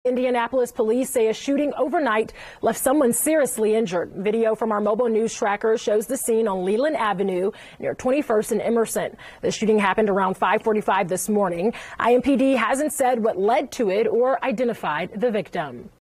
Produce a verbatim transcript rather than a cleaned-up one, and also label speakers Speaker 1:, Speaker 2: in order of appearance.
Speaker 1: Indianapolis police say a shooting overnight left someone seriously injured. Video from our mobile news tracker shows the scene on Leland Avenue near twenty-first and Emerson. The shooting happened around five forty-five this morning. I M P D hasn't said what led to it or identified the victim.